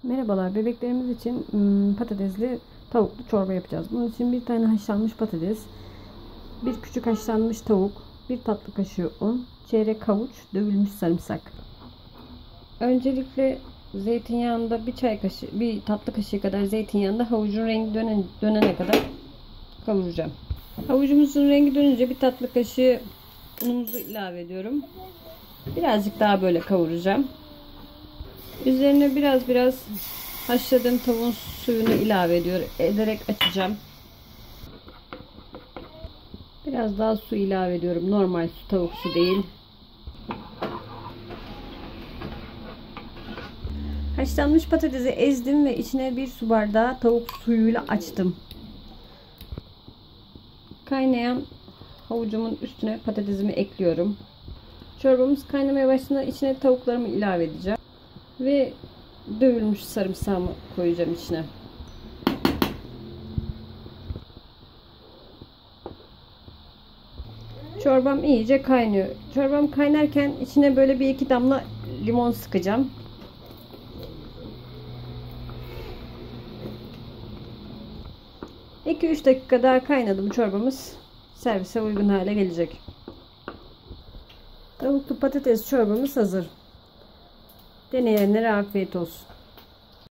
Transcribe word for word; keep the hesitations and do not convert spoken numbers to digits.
Merhabalar, bebeklerimiz için ım, patatesli tavuklu çorba yapacağız. Bunun için bir tane haşlanmış patates, bir küçük haşlanmış tavuk, bir tatlı kaşığı un, çeyrek havuç, dövülmüş sarımsak. Öncelikle zeytinyağında bir çay kaşığı, bir tatlı kaşığı kadar zeytinyağında havucun rengi dönen, dönene kadar kavuracağım. Havucumuzun rengi dönünce bir tatlı kaşığı unumuzu ilave ediyorum. Birazcık daha böyle kavuracağım. Üzerine biraz biraz haşladığım tavuğun suyunu ilave ediyor, ederek açacağım. Biraz daha su ilave ediyorum. Normal su, tavuk su değil. Haşlanmış patatesi ezdim ve içine bir su bardağı tavuk suyuyla açtım. Kaynayan havucumun üstüne patatesimi ekliyorum. Çorbamız kaynamaya başladığında içine tavuklarımı ilave edeceğim. Ve dövülmüş sarımsağımı koyacağım içine. Çorbam iyice kaynıyor. Çorbam kaynarken içine böyle bir iki damla limon sıkacağım. iki üç dakika daha kaynadı bu çorbamız. Servise uygun hale gelecek. Tavuklu patates çorbamız hazır. Deneyenlere afiyet olsun.